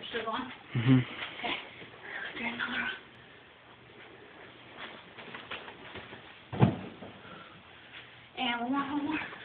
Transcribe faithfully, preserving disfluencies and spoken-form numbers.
They're still going? Mm-hmm. Okay. Let's do another one. And one more, one more.